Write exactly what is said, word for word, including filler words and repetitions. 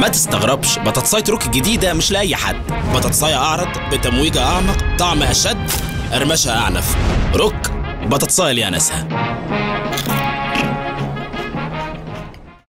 ما تستغربش، بطاطساية روك الجديدة مش لأي حد. بطاطساية أعرض بتمويجة أعمق، طعم أشد، قرمشة أعنف. روك، بطاطساية ليها ناسها.